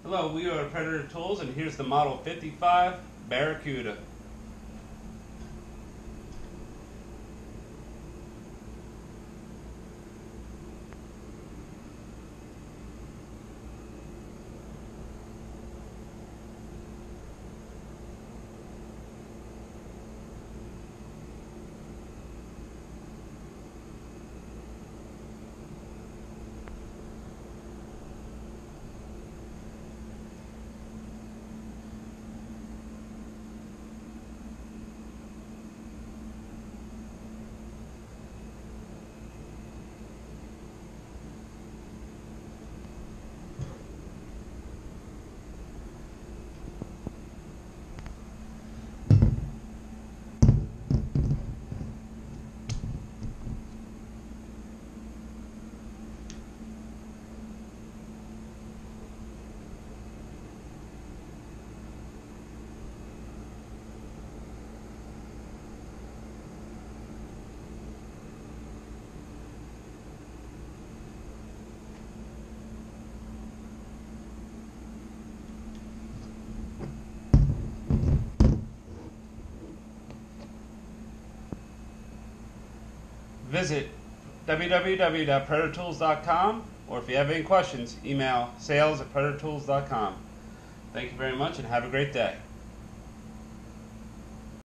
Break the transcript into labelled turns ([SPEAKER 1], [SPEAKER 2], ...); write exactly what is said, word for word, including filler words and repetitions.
[SPEAKER 1] Hello, we are Predator Tools, and here's the Model fifty-five Barracuda. Visit w w w dot predator tools dot com, or if you have any questions, email sales at predator tools dot com. Thank you very much and have a great day.